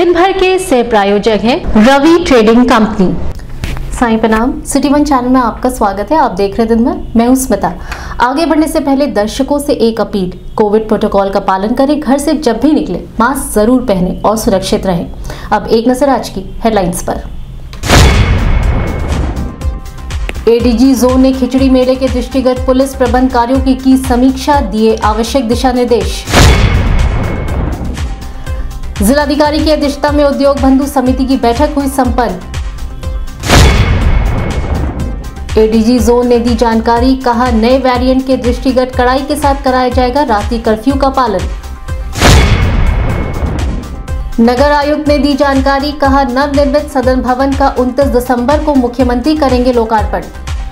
दिन भर के सह प्रायोजक हैं रवि ट्रेडिंग कंपनी। साईं प्रणाम, सिटी वन चैनल में आपका स्वागत है। आप देख रहे दिन भर, मैं हूं स्मिता। आगे बढ़ने से पहले दर्शकों से एक अपील, कोविड प्रोटोकॉल का पालन करें, घर से जब भी निकले मास्क जरूर पहने और सुरक्षित रहें। अब एक नजर आज की हेडलाइंस पर। एडीजी जोन ने खिचड़ी मेले के दृष्टिगत पुलिस प्रबंध कार्यों की समीक्षा, दिए आवश्यक दिशा निर्देश। जिलाधिकारी की अध्यक्षता में उद्योग बंधु समिति की बैठक हुई संपन्न। एडीजी जोन ने दी जानकारी, कहा नए वेरिएंट के दृष्टिगत कड़ाई के साथ कराया जाएगा रात्रि कर्फ्यू का पालन। नगर आयुक्त ने दी जानकारी, कहा नवनिर्मित सदन भवन का 29 दिसंबर को मुख्यमंत्री करेंगे लोकार्पण।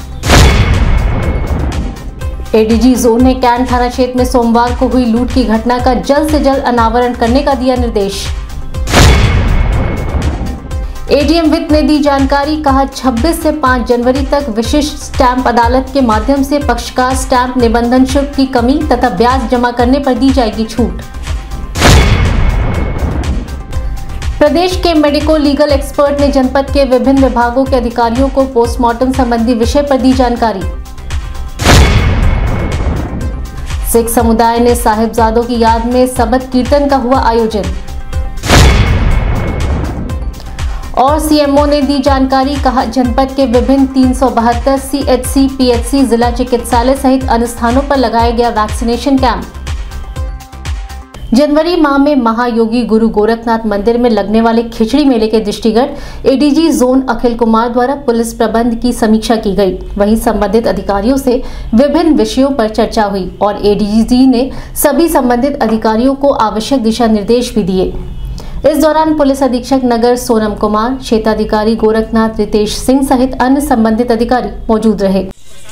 एडीजी जोन ने कैंट थाना क्षेत्र में सोमवार को हुई लूट की घटना का जल्द से जल्द अनावरण करने का दिया निर्देश। एडीएम वित्त ने दी जानकारी, कहा 26 से 5 जनवरी तक विशिष्ट स्टैंप अदालत के माध्यम से पक्षकार स्टैंप निबंधन शुल्क की कमी तथा ब्याज जमा करने पर दी जाएगी छूट। प्रदेश के मेडिको लीगल एक्सपर्ट ने जनपद के विभिन्न विभागों के अधिकारियों को पोस्टमार्टम संबंधी विषय पर दी जानकारी। सिख समुदाय ने साहिबजादों की याद में सबद कीर्तन का हुआ आयोजन। और सीएमओ ने दी जानकारी, कहा जनपद के विभिन्न 372 सीएचसी, पीएचसी, जिला चिकित्सालय सहित अन्य स्थानों पर लगाया गया वैक्सीनेशन कैंप। जनवरी माह में महायोगी गुरु गोरखनाथ मंदिर में लगने वाले खिचड़ी मेले के दृष्टिगत एडीजी जोन अखिल कुमार द्वारा पुलिस प्रबंध की समीक्षा की गई। वहीं संबंधित अधिकारियों से विभिन्न विषयों पर चर्चा हुई और एडीजी ने सभी संबंधित अधिकारियों को आवश्यक दिशा निर्देश भी दिए। इस दौरान पुलिस अधीक्षक नगर सोनम कुमार, क्षेत्राधिकारी गोरखनाथ रितेश सिंह सहित अन्य संबंधित अधिकारी मौजूद रहे।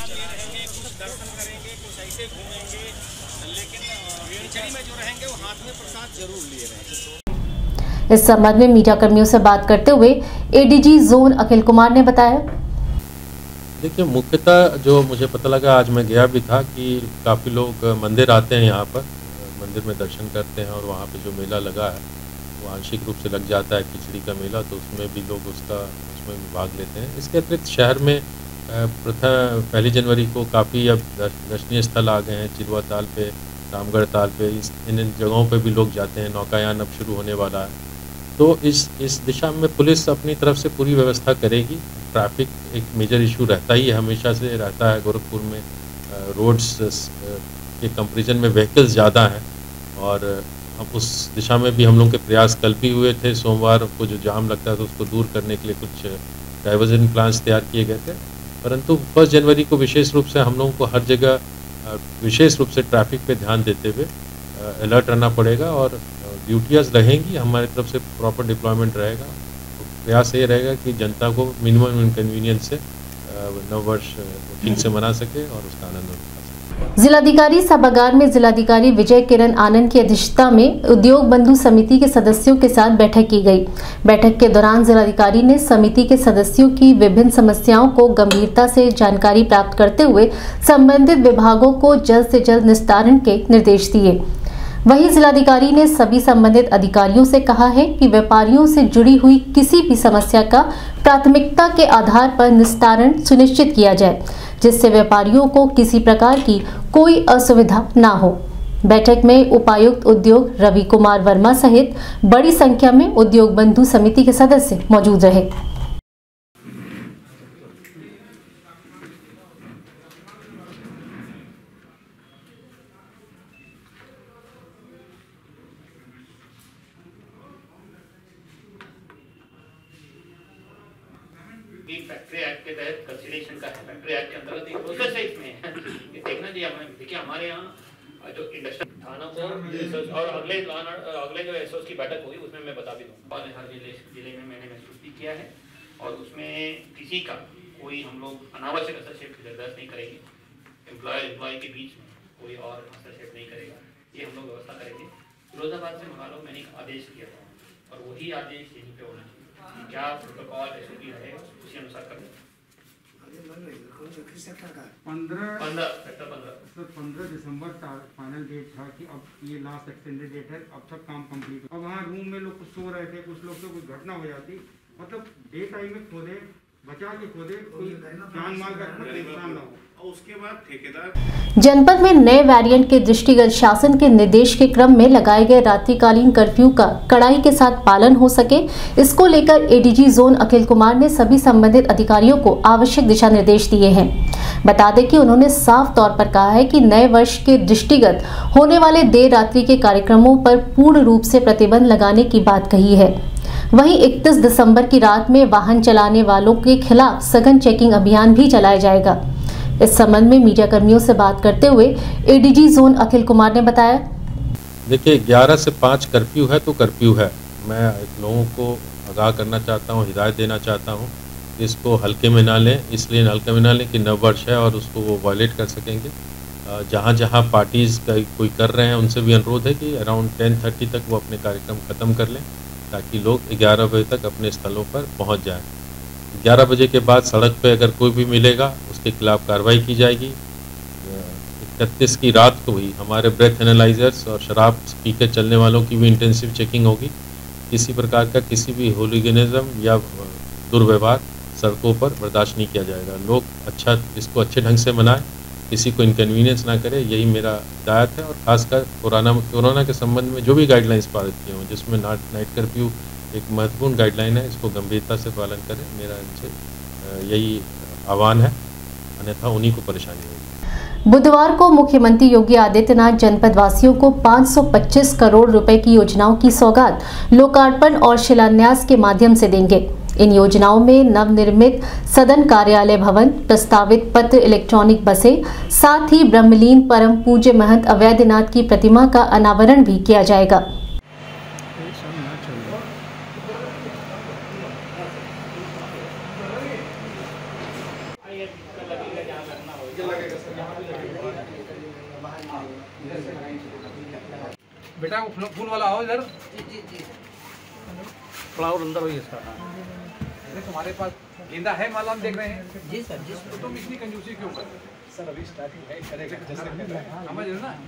इस संबंध में मीडिया कर्मियों से बात करते हुए एडीजी जोन अखिल कुमार ने बताया, देखिए मुख्यतः जो मुझे पता लगा, आज मैं गया भी था कि काफ़ी लोग मंदिर आते हैं, यहाँ पर मंदिर में दर्शन करते हैं और वहाँ पे जो मेला लगा है वो आंशिक रूप से लग जाता है खिचड़ी का मेला, तो उसमें भी लोग उसमें भाग लेते हैं। इसके अतिरिक्त शहर में पहली जनवरी को काफ़ी अब दर्शनीय स्थल आ गए हैं। चिरवा ताल पे, रामगढ़ ताल पे, इन जगहों पे भी लोग जाते हैं। नौकायान अब शुरू होने वाला है, तो इस दिशा में पुलिस अपनी तरफ से पूरी व्यवस्था करेगी। ट्रैफिक एक मेजर इशू रहता ही है, हमेशा से रहता है। गोरखपुर में रोड्स के कंपैरिजन में व्हीकल्स ज़्यादा हैं और अब उस दिशा में भी हम लोग के प्रयास कल भी हुए थे। सोमवार को जो जाम लगता है तो उसको दूर करने के लिए कुछ डाइवर्जन प्लान्स तैयार किए गए थे, परंतु 1 जनवरी को विशेष रूप से हम लोगों को हर जगह विशेष रूप से ट्रैफिक पे ध्यान देते हुए अलर्ट रहना पड़ेगा और ड्यूटियाँ रहेंगी। हमारी तरफ से प्रॉपर डिप्लॉयमेंट रहेगा। तो प्रयास ये रहेगा कि जनता को मिनिमम इनकन्वीनियंस से नव वर्ष ठीक से मना सके और उसका आनंद उठा सके। जिलाधिकारी सभागार में जिलाधिकारी विजय किरण आनंद की अध्यक्षता में उद्योग बंधु समिति के सदस्यों के साथ बैठक की गई। बैठक के दौरान जिलाधिकारी ने समिति के सदस्यों की विभिन्न समस्याओं को गंभीरता से जानकारी प्राप्त करते हुए संबंधित विभागों को जल्द से जल्द निस्तारण के निर्देश दिए। वहीं जिलाधिकारी ने सभी संबंधित अधिकारियों से कहा है कि व्यापारियों से जुड़ी हुई किसी भी समस्या का प्राथमिकता के आधार पर निस्तारण सुनिश्चित किया जाए, जिससे व्यापारियों को किसी प्रकार की कोई असुविधा न हो। बैठक में उपायुक्त उद्योग रवि कुमार वर्मा सहित बड़ी संख्या में उद्योग बंधु समिति के सदस्य मौजूद रहे। फैक्ट्री एक्ट के तहत कंसिडरेशन का है। फैक्ट्री एक्ट के अंतर्गत एक प्रोसेस है इसमें ये देखना चाहिए हमें। देखिए हमारे यहाँ जो इंडस्ट्री थाना को और अगले जो एसओस की बैठक होगी उसमें मैं बता भी दूँगा। और हर जिले में मैंने महसूस भी किया है और उसमें किसी का कोई हम लोग अनावश्यक हस्तक्षेप बर्दाश्त नहीं करेंगे। एम्प्लॉय के बीच में कोई और हस्तक्षेप नहीं करेगा, ये हम लोग व्यवस्था करेंगे। फिरोजाबाद से मंगा लो, मैंने एक आदेश किया था और वही आदेश यहीं पे होना चाहिए। क्या प्रोटोकॉल एसओपी रहेगा उसी अनुसार करें। 15 दिसंबर फाइनल डेट था कि अब ये लास्ट एक्सटेंडेड डेट है, अब तक काम कंप्लीट। अब वहाँ रूम में लोग कुछ सो रहे थे, कुछ लोग तो कुछ घटना हो जाती, मतलब डे टाइम में खोदे, बचा के खोदे, कोई जान माल का नुकसान ना हो। उसके बाद ठेकेदार जनपद में नए वेरिएंट के दृष्टिगत शासन के निर्देश के क्रम में लगाए गए रात्रिकालीन कर्फ्यू का कड़ाई के साथ पालन हो सके, इसको लेकर एडीजी जोन अखिल कुमार ने सभी संबंधित अधिकारियों को आवश्यक दिशा निर्देश दिए हैं। बता दें कि उन्होंने साफ तौर पर कहा है कि नए वर्ष के दृष्टिगत होने वाले देर रात्रि के कार्यक्रमों पर पूर्ण रूप से प्रतिबंध लगाने की बात कही है। वहीं 31 दिसंबर की रात में वाहन चलाने वालों के खिलाफ सघन चेकिंग अभियान भी चलाया जाएगा। इस संबंध में मीडिया कर्मियों से बात करते हुए एडीजी जोन अखिल कुमार ने बताया, देखिए 11 से 5 कर्फ्यू है तो कर्फ्यू है। मैं लोगों को आगाह करना चाहता हूँ, हिदायत देना चाहता हूँ, इसको हल्के में ना लें। इसलिए हल्के में ना लें कि नववर्ष है और उसको वो वायलेट कर सकेंगे। जहाँ जहाँ पार्टीज़ कोई कर रहे हैं उनसे भी अनुरोध है कि अराउंड 10:30 तक वो अपने कार्यक्रम ख़त्म कर लें, ताकि लोग 11 बजे तक अपने स्थलों पर पहुँच जाएँ। 11 बजे के बाद सड़क पे अगर कोई भी मिलेगा उसके खिलाफ कार्रवाई की जाएगी। 31 की रात को ही हमारे ब्रेथ एनालाइजर्स और शराब पी के चलने वालों की भी इंटेंसिव चेकिंग होगी। किसी प्रकार का किसी भी होलीगनिज्म या दुर्व्यवहार सड़कों पर बर्दाश्त नहीं किया जाएगा। लोग इसको अच्छे ढंग से मनाएं, किसी को इनकन्वीनियंस ना करें, यही मेरा हिदायत है। और खासकर कोरोना के संबंध में जो भी गाइडलाइंस पारित किए हों, जिसमें नाइट कर्फ्यू एक महत्वपूर्ण गाइडलाइन है, इसको गंभीरता से पालन करें। मेरा इनसे यही आह्वान है, अन्यथा उन्हीं को परेशानी होगी। बुधवार को मुख्यमंत्री योगी आदित्यनाथ जनपद वासियों को 525 करोड़ रुपए की योजनाओं की सौगात लोकार्पण और शिलान्यास के माध्यम से देंगे। इन योजनाओं में नवनिर्मित सदन कार्यालय भवन, प्रस्तावित पत्र इलेक्ट्रॉनिक बसें, साथ ही ब्रह्मलीन परम पूज्य महंत अवैधनाथ की प्रतिमा का अनावरण भी किया जाएगा। बेटा वो फूल वाला आओ इधर। फ्लावर अंदर हो इसका। तुम्हारे पास गेंदा है, माला हम देख रहे हैं। जी सर, जी सर। तो तुम इतनी कंजूसी क्यों कर रहे हो? सर अभी स्टार्टिंग है, करेगा जैसे समझ रहे ना।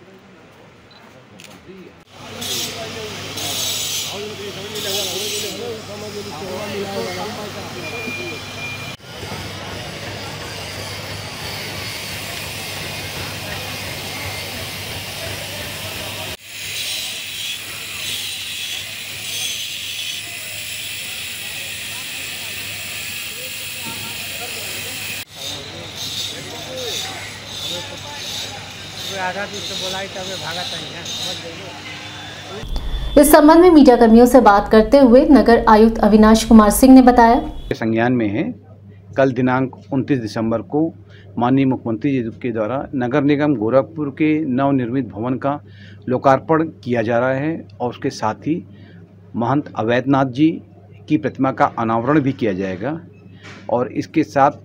इस संबंध में मीडिया कर्मियों से बात करते हुए नगर आयुक्त अविनाश कुमार सिंह ने बताया, संज्ञान में है। कल दिनांक 29 दिसंबर को माननीय मुख्यमंत्री जी के द्वारा नगर निगम गोरखपुर के नवनिर्मित भवन का लोकार्पण किया जा रहा है और उसके साथ ही महंत अवैधनाथ जी की प्रतिमा का अनावरण भी किया जाएगा। और इसके साथ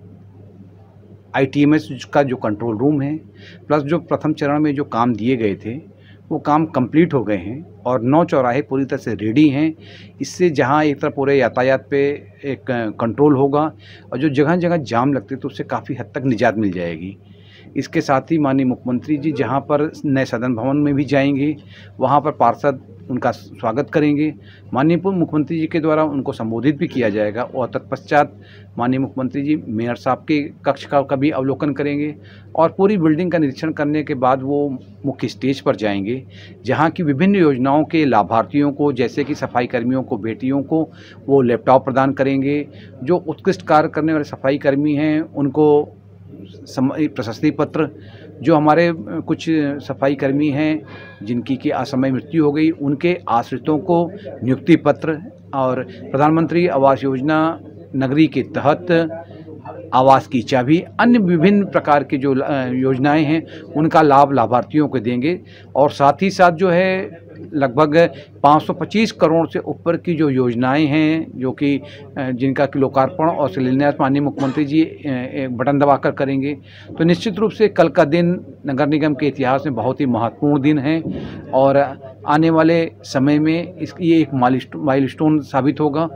ITMS का जो कंट्रोल रूम है, प्लस जो प्रथम चरण में जो काम दिए गए थे वो काम कंप्लीट हो गए हैं और 9 चौराहे पूरी तरह से रेडी हैं। इससे जहां एक तरफ पूरे यातायात पे एक कंट्रोल होगा और जो जगह जगह जाम लगते तो उससे काफ़ी हद तक निजात मिल जाएगी। इसके साथ ही माननीय मुख्यमंत्री जी जहां पर नए सदन भवन में भी जाएंगे, वहां पर पार्षद उनका स्वागत करेंगे। माननीय मुख्यमंत्री जी के द्वारा उनको संबोधित भी किया जाएगा और तत्पश्चात माननीय मुख्यमंत्री जी मेयर साहब के कक्ष का भी अवलोकन करेंगे और पूरी बिल्डिंग का निरीक्षण करने के बाद वो मुख्य स्टेज पर जाएंगे, जहां की विभिन्न योजनाओं के लाभार्थियों को, जैसे कि सफाई कर्मियों को, बेटियों को वो लैपटॉप प्रदान करेंगे। जो उत्कृष्ट कार्य करने वाले सफाई कर्मी हैं उनको प्रशस्ति पत्र, जो हमारे कुछ सफाई कर्मी हैं जिनकी की असमय मृत्यु हो गई उनके आश्रितों को नियुक्ति पत्र और प्रधानमंत्री आवास योजना नगरी के तहत आवास की चाबी, अन्य विभिन्न प्रकार की जो योजनाएं हैं उनका लाभ लाभार्थियों को देंगे। और साथ ही साथ जो है लगभग 525 करोड़ से ऊपर की जो योजनाएं हैं जो कि जिनका कि लोकार्पण और शिलान्यास माननीय मुख्यमंत्री जी एक बटन दबाकर करेंगे। तो निश्चित रूप से कल का दिन नगर निगम के इतिहास में बहुत ही महत्वपूर्ण दिन है और आने वाले समय में ये एक माइलस्टोन साबित होगा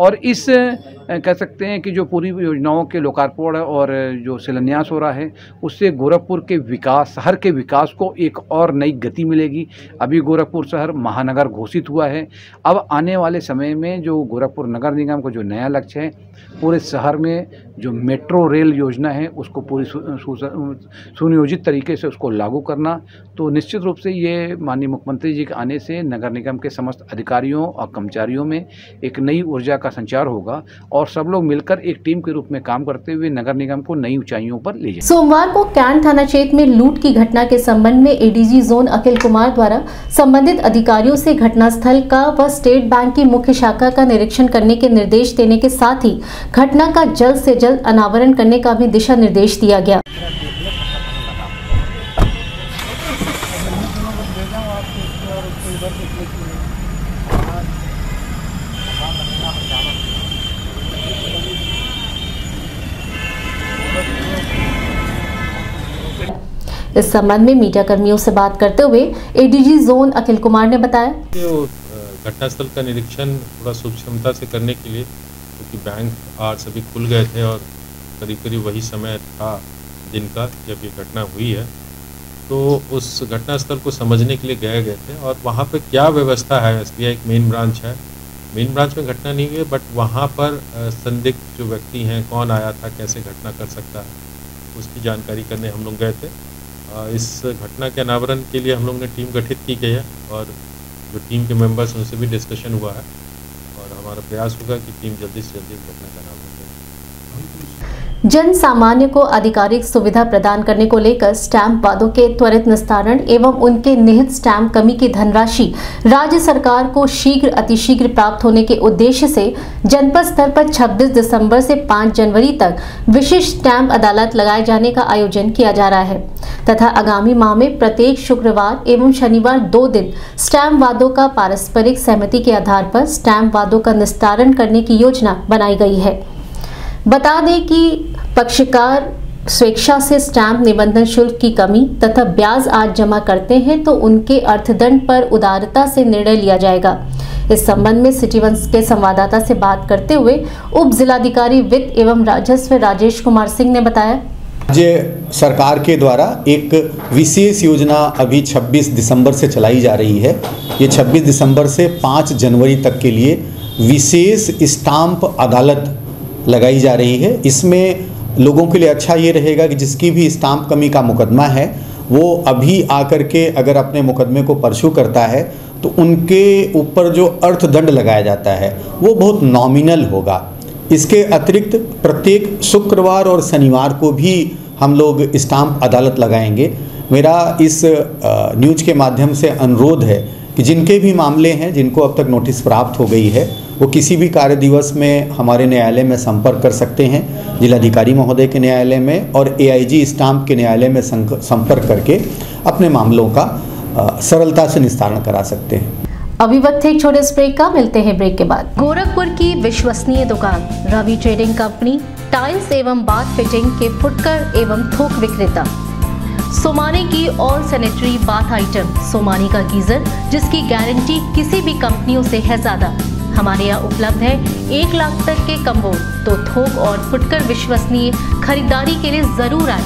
और इस कह सकते हैं कि जो पूरी योजनाओं के लोकार्पण और जो शिलान्यास हो रहा है उससे गोरखपुर के विकास, शहर के विकास को एक और नई गति मिलेगी। अभी गोरखपुर शहर महानगर घोषित हुआ है। अब आने वाले समय में जो गोरखपुर नगर निगम का जो नया लक्ष्य है, पूरे शहर में जो मेट्रो रेल योजना है उसको पूरी सुनियोजित तरीके से उसको लागू करना, तो निश्चित रूप से ये माननीय मुख्यमंत्री जी के आने से नगर निगम के समस्त अधिकारियों और कर्मचारियों में एक नई ऊर्जा का संचार होगा और सब लोग मिलकर एक टीम के रूप में काम करते हुए नगर निगम को नई ऊंचाइयों पर ले जाएंगे। सोमवार को कैंट थाना क्षेत्र में लूट की घटना के संबंध में एडीजी जोन अखिल कुमार द्वारा संबंधित अधिकारियों से घटनास्थल का व स्टेट बैंक की मुख्य शाखा का निरीक्षण करने के निर्देश देने के साथ ही घटना का जल्द से जल्द अनावरण करने का भी दिशा निर्देश दिया गया। इस संबंध में मीडिया कर्मियों से बात करते हुए एडीजी जोन अखिल कुमार ने बताया कि घटनास्थल का निरीक्षण थोड़ा सूक्ष्मता से करने के लिए, क्योंकि बैंक आज सभी खुल गए थे और करीब करीब वही समय था दिन का जब ये घटना हुई है, तो उस घटनास्थल को समझने के लिए गए थे और वहाँ पे क्या व्यवस्था है। एसबीआई एक मेन ब्रांच है, मेन ब्रांच में घटना नहीं हुई है, बट वहाँ पर संदिग्ध जो व्यक्ति हैं, कौन आया था, कैसे घटना कर सकता है, उसकी जानकारी करने हम लोग गए थे। इस घटना के अनावरण के लिए हम लोग ने टीम गठित की गई है और जो टीम के मेंबर्स उनसे भी डिस्कशन हुआ है और हमारा प्रयास होगा कि टीम जल्दी से जल्दी इस घटना का अनावरण करे। जन सामान्य को आधिकारिक सुविधा प्रदान करने को लेकर स्टैंप वादों के त्वरित निस्तारण एवं उनके निहित स्टैंप कमी की धनराशि राज्य सरकार को शीघ्र अतिशीघ्र प्राप्त होने के उद्देश्य से जनपद स्तर पर 26 दिसंबर से 5 जनवरी तक विशिष्ट स्टैंप अदालत लगाए जाने का आयोजन किया जा रहा है तथा आगामी माह में प्रत्येक शुक्रवार एवं शनिवार 2 दिन स्टैंप वादों का पारस्परिक सहमति के आधार पर स्टैंप वादों का निस्तारण करने की योजना बनाई गई है। बता दें कि पक्षकार स्वेच्छा से स्टैंप निबंधन शुल्क की कमी तथा ब्याज आज जमा करते हैं तो उनके अर्थदंड पर उदारता से निर्णय लिया जाएगा। इस संबंध में सिटी वन के संवाददाता से बात करते हुए उप जिलाधिकारी वित्त एवं राजस्व राजेश कुमार सिंह ने बताया, राज्य सरकार के द्वारा एक विशेष योजना अभी 26 दिसंबर से चलाई जा रही है। ये 26 दिसंबर से 5 जनवरी तक के लिए विशेष स्टाम्प अदालत लगाई जा रही है। इसमें लोगों के लिए अच्छा ये रहेगा कि जिसकी भी स्टाम्प कमी का मुकदमा है वो अभी आकर के अगर अपने मुकदमे को परस्यू करता है तो उनके ऊपर जो अर्थदंड लगाया जाता है वो बहुत नॉमिनल होगा। इसके अतिरिक्त प्रत्येक शुक्रवार और शनिवार को भी हम लोग स्टाम्प अदालत लगाएंगे। मेरा इस न्यूज़ के माध्यम से अनुरोध है कि जिनके भी मामले हैं, जिनको अब तक नोटिस प्राप्त हो गई है, वो किसी भी कार्य दिवस में हमारे न्यायालय में संपर्क कर सकते हैं, जिलाधिकारी महोदय के न्यायालय में और एआईजी स्टाम्प के न्यायालय में संपर्क करके अपने मामलों का सरलता से निस्तारण करा सकते हैं। अभी वक्त है एक छोटे ब्रेक का, मिलते हैं ब्रेक के बाद। गोरखपुर की विश्वसनीय दुकान रवि ट्रेडिंग कंपनी टाइल्स एवं बाथ फिटिंग के फुटकर एवं थोक विक्रेता। सोमानी की all sanitary bath item, Somany का गीजर जिसकी गारंटी किसी भी कंपनियों से है ज्यादा। हमारे यहाँ उपलब्ध है 1 लाख तक के कम्बो। तो थोक और फुटकर विश्वसनीय खरीदारी के लिए जरूर आए।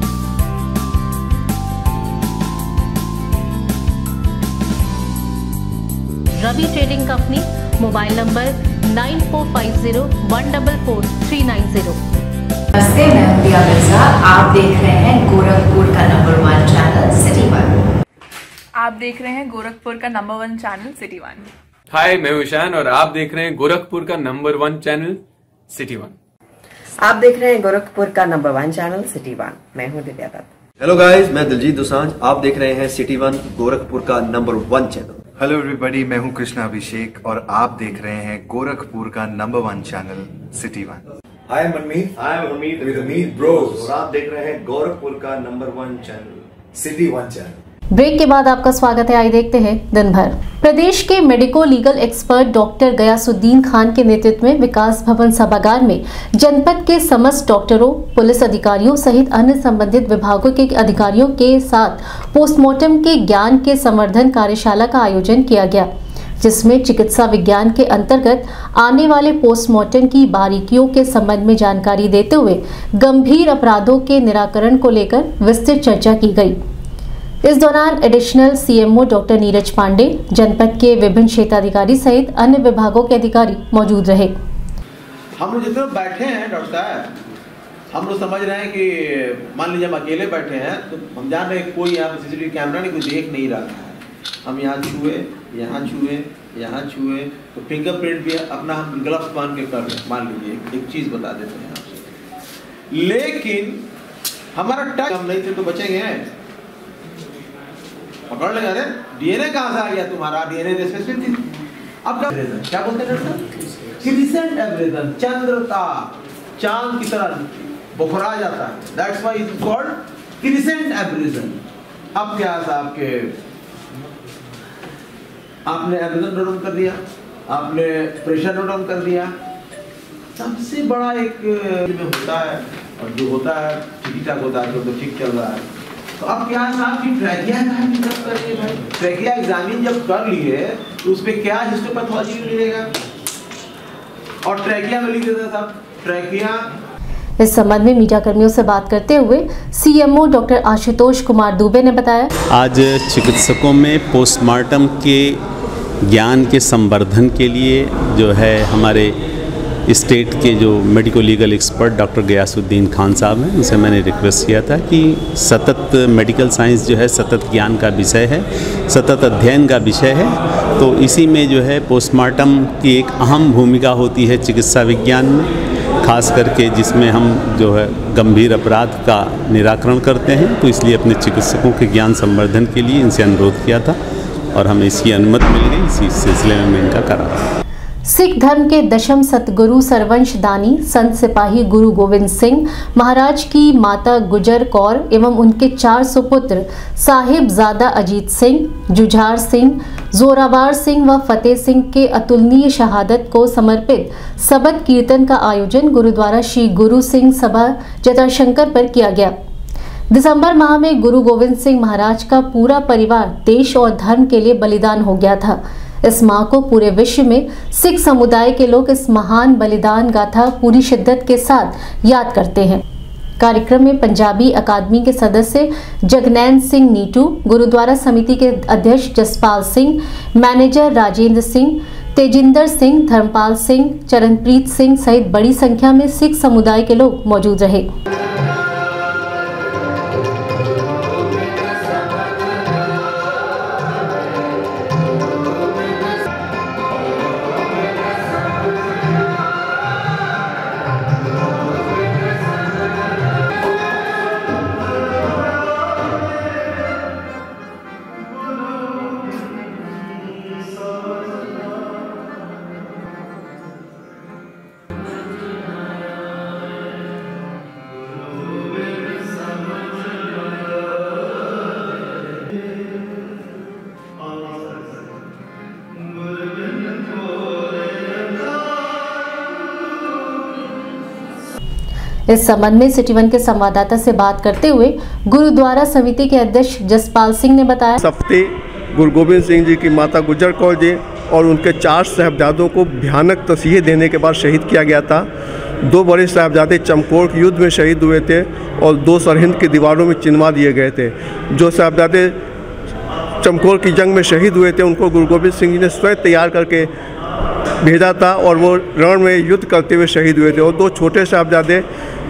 Ravi trading company, mobile number 9450144390। नमस्ते, मैं प्रिया मिर्जा। आप देख रहे हैं गोरखपुर का नंबर 1 चैनल सिटी वन। आप देख रहे हैं गोरखपुर का number 1 channel city one. Hi, मैं ईशान और आप देख रहे हैं गोरखपुर का नंबर 1 चैनल सिटी वन। आप देख रहे हैं गोरखपुर का नंबर 1 चैनल सिटी वन। मैं हूं दिव्या दत्त। हेलो गाइस, मैं दिलजीत दोसांझ। आप देख रहे हैं सिटी वन, गोरखपुर का नंबर 1 चैनल। हेलो एवरीबॉडी, मैं हूं कृष्णा अभिषेक और आप देख रहे हैं गोरखपुर का number 1 channel city one. Hi Manmeet, I am Hamid with Hamid bros और आप देख रहे हैं गोरखपुर का number 1 channel city one channel. Break के बाद आपका स्वागत है। आइए देखते हैं दिन भर। प्रदेश के medico legal expert doctor Ghayasuddin Khan के नेतृत्व में विकास भवन सभागार में जनपद के समस्त डॉक्टरों, पुलिस अधिकारियों सहित अन्य संबंधित विभागों के अधिकारियों के साथ पोस्टमार्टम के ज्ञान के संवर्धन कार्यशाला का आयोजन किया गया। जिसमें चिकित्सा विज्ञान के अंतर्गत आने वाले पोस्टमार्टम की बारीकियों के संबंध में जानकारी देते हुए गंभीर अपराधों के निराकरण को लेकर विस्तृत चर्चा की गई। इस दौरान additional CMO doctor Neeraj Pandey, जनपद के विभिन्न क्षेत्राधिकारी सहित अन्य विभागों के अधिकारी मौजूद रहे। हम लोग जितने बैठे हैं डॉक्टर साहब, हम लोग समझ रहे हैं कि मान लीजिए हम अकेले बैठे हैं तो हम जान रहे हैं कोई यहाँ पर सीसीटीवी कैमरा नहीं, कोई देख नहीं रहा है। हम यहाँ छुए, यहाँ छुए, यहाँ छुए तो फिंगरप्रिंट भी अपना हम ग्लव्स पहन के कर रहे। मान लीजिए एक चीज़ बता देते हैं आपसे, लेकिन हमारा टच हम नहीं थे तो बचेंगे, पकड़ लेंगे। अरे डीएनए कहाँ से आ गया तुम्हारा? डीएनए स्पेसिफिक थी। अब क्या बोलते हैं क्रिसेंट एब्रेजन, चंद्र का चांद की तरह बुखरा जाता है, that's why it is called crescent abrasion. अब क्या था आपने एब्रेजन नोट डाउन कर दिया, आपने प्रेशर नोट डाउन कर दिया। सबसे बड़ा एक में होता है और जो होता है ठीक ठाक होता है तो ठीक चल रहा है। तो अब क्या है साहब की ट्रैकिया का एग्जामिन करिए भाई। ट्रैकिया एग्जामिन जब कर लिए तो उस पर क्या हिस्टोपैथोलॉजी मिलेगा और ट्रैकिया में लिख देता साहब ट्रैकिया। इस संबंध में मीडिया कर्मियों से बात करते हुए सीएमओ डॉक्टर आशुतोष कुमार दुबे ने बताया, आज चिकित्सकों में पोस्टमार्टम के ज्ञान के संवर्धन के लिए जो है हमारे स्टेट के जो medico legal expert doctor Ghayasuddin Khan साहब हैं, उनसे मैंने रिक्वेस्ट किया था कि सतत मेडिकल साइंस जो है सतत ज्ञान का विषय है, सतत अध्ययन का विषय है। तो इसी में जो है पोस्टमार्टम की एक अहम भूमिका होती है चिकित्सा विज्ञान में, खास करके जिसमें हम जो है गंभीर अपराध का निराकरण करते हैं। तो इसलिए अपने चिकित्सकों के ज्ञान संवर्धन के लिए इनसे अनुरोध किया था और हमें इसकी अनुमति मिल गई। इसी सिलसिले में मैं इनका करा। सिख धर्म के दशम सतगुरु सरवंश दानी संत सिपाही गुरु गोविंद सिंह महाराज की माता गुजर कौर एवं उनके 4 सुपुत्र साहिबजादा अजीत सिंह, जुझार सिंह, जोरावर सिंह व फतेह सिंह के अतुलनीय शहादत को समर्पित सबद कीर्तन का आयोजन गुरुद्वारा श्री गुरु सिंह सभा जटाशंकर पर किया गया। दिसंबर माह में गुरु गोविंद सिंह महाराज का पूरा परिवार देश और धर्म के लिए बलिदान हो गया था। इस माह को पूरे विश्व में सिख समुदाय के लोग इस महान बलिदान गाथा पूरी शिद्दत के साथ याद करते हैं। कार्यक्रम में पंजाबी अकादमी के सदस्य जगनैन सिंह नीटू, गुरुद्वारा समिति के अध्यक्ष जसपाल सिंह, मैनेजर राजेंद्र सिंह, तेजिंदर सिंह, धर्मपाल सिंह, चरणप्रीत सिंह सहित बड़ी संख्या में सिख समुदाय के लोग मौजूद रहे। इस संबंध में सिटी वन के संवाददाता से बात करते हुए गुरुद्वारा समिति के अध्यक्ष जसपाल सिंह ने बताया, सप्ते गुरु गोविंद सिंह जी की माता गुजर कौर जी और उनके 4 साहबजादों को भयानक तसीहे देने के बाद शहीद किया गया था। 2 बड़े साहबजादे चमकौर के युद्ध में शहीद हुए थे और 2 सरहिंद की दीवारों में चिनवा दिए गए थे। जो साहबजादे चमकौर की जंग में शहीद हुए थे उनको गुरु गोविंद सिंह जी ने स्वयं तैयार करके भेजा था और वो रण में युद्ध करते हुए शहीद हुए थे। और 2 छोटे साहबजादे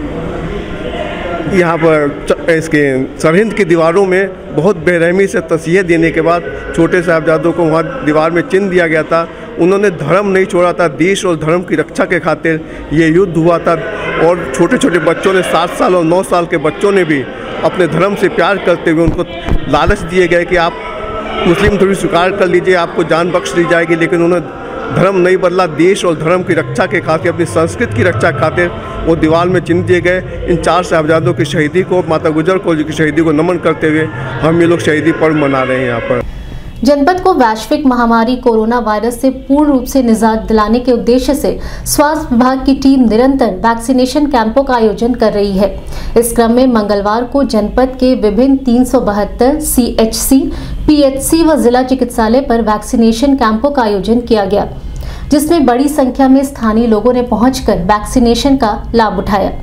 यहाँ पर इसके सरहिंद की दीवारों में बहुत बेरहमी से तसीहे देने के बाद छोटे साहबजादों को वहाँ दीवार में चिन्ह दिया गया था। उन्होंने धर्म नहीं छोड़ा था, देश और धर्म की रक्षा के खातिर ये युद्ध हुआ था। और छोटे छोटे बच्चों ने 7 साल और 9 साल के बच्चों ने भी अपने धर्म से प्यार करते हुए उनको लालच दिए गए कि आप मुस्लिम धर्म स्वीकार कर लीजिए, आपको जान बख्श दी जाएगी। लेकिन उन्होंने धर्म नहीं बदला, देश और धर्म की रक्षा के खातिर, अपनी संस्कृति की रक्षा खातिर वो दीवार में चिन्ह दिए गए। इन 4 साहबजादों की शहीदी को, माता गुजर कौर जी की शहीदी को नमन करते हुए हम ये लोग शहीदी पर्व मना रहे हैं। यहाँ पर जनपद को वैश्विक महामारी कोरोना वायरस से पूर्ण रूप से निजात दिलाने के उद्देश्य से स्वास्थ्य विभाग की टीम निरंतर वैक्सीनेशन कैंपों का आयोजन कर रही है। इस क्रम में मंगलवार को जनपद के विभिन्न 372 CHC, पीएचसी व जिला चिकित्सालय पर वैक्सीनेशन कैंपों का आयोजन किया गया, जिसमें बड़ी संख्या में स्थानीय लोगों ने पहुंचकर वैक्सीनेशन का लाभ उठाया।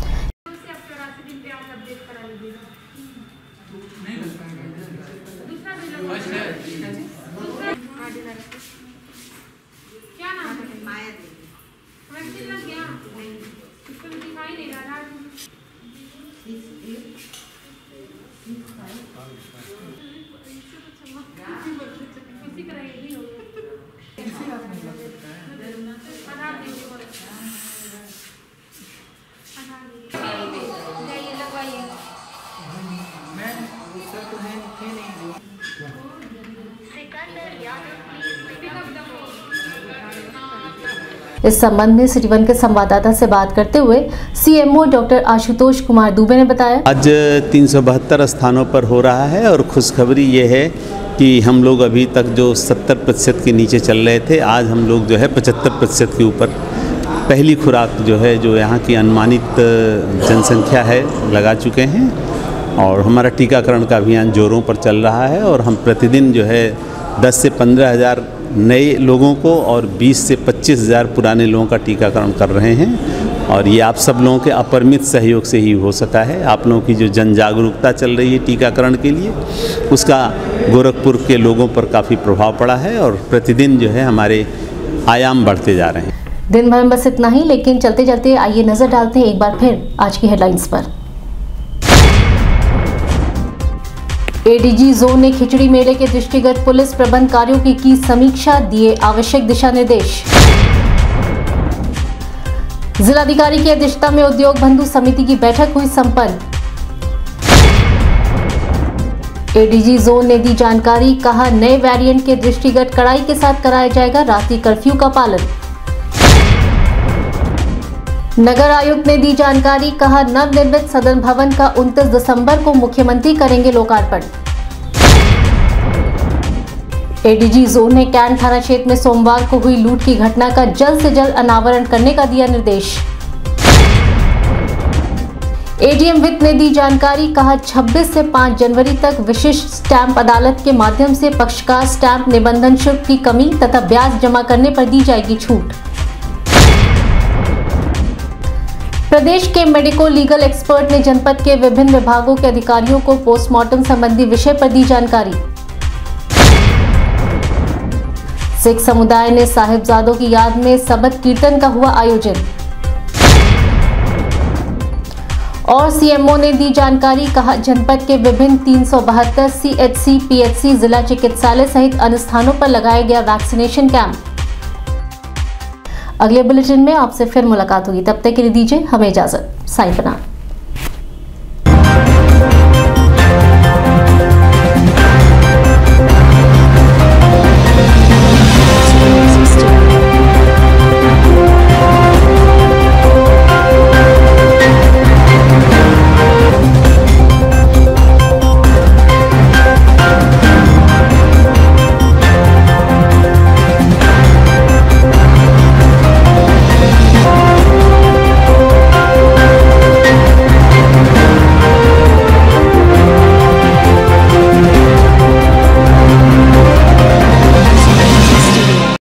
इस संबंध में सिटी वन के संवाददाता से बात करते हुए सीएमओ डॉक्टर आशुतोष कुमार दुबे ने बताया, आज 372 स्थानों पर हो रहा है और खुशखबरी ये है कि हम लोग अभी तक जो 70% के नीचे चल रहे थे, आज हम लोग जो है 75% के ऊपर पहली खुराक जो है, जो यहाँ की अनुमानित जनसंख्या है, लगा चुके हैं। और हमारा टीकाकरण का अभियान जोरों पर चल रहा है और हम प्रतिदिन जो है 10 से 15 हज़ार नए लोगों को और 20 से 25 हज़ार पुराने लोगों का टीकाकरण कर रहे हैं। और ये आप सब लोगों के अपरिमित सहयोग से ही हो सका है। आप लोगों की जो जन जागरूकता चल रही है टीकाकरण के लिए, उसका गोरखपुर के लोगों पर काफ़ी प्रभाव पड़ा है और प्रतिदिन जो है हमारे आयाम बढ़ते जा रहे हैं। दिन भर में बस इतना ही, लेकिन चलते चलते आइए नजर डालते हैं एक बार फिर आज की हेडलाइंस पर। एडीजी जोन ने खिचड़ी मेले के दृष्टिगत पुलिस प्रबंध कार्यों की समीक्षा, दिए आवश्यक दिशा निर्देश। जिलाधिकारी की अध्यक्षता में उद्योग बंधु समिति की बैठक हुई संपन्न। एडीजी जोन ने दी जानकारी, कहा नए वेरिएंट के दृष्टिगत कड़ाई के साथ कराया जाएगा रात्रि कर्फ्यू का पालन। नगर आयुक्त ने दी जानकारी, कहा नवनिर्मित सदन भवन का 29 दिसंबर को मुख्यमंत्री करेंगे लोकार्पण। एडीजी जोन ने कैंट थाना क्षेत्र में सोमवार को हुई लूट की घटना का जल्द से जल्द अनावरण करने का दिया निर्देश। एडीएम वित्त ने दी जानकारी, कहा 26 से 5 जनवरी तक विशिष्ट स्टैंप अदालत के माध्यम से पक्षकार स्टैंप निबंधन शुल्क की कमी तथा ब्याज जमा करने पर दी जाएगी छूट। प्रदेश के मेडिको लीगल एक्सपर्ट ने जनपद के विभिन्न विभागों के अधिकारियों को पोस्टमार्टम संबंधी विषय पर दी जानकारी। सिख समुदाय ने साहिबजादों की याद में सबद कीर्तन का हुआ आयोजन। और सीएमओ ने दी जानकारी, कहा जनपद के विभिन्न 372 सीएचसी, पीएचसी, जिला चिकित्सालय सहित अन्य स्थानों पर लगाया गया वैक्सीनेशन कैंप। अगले बुलेटिन में आपसे फिर मुलाकात होगी, तब तक के लिए दीजिए हमें इजाजत। साईं प्रणाम।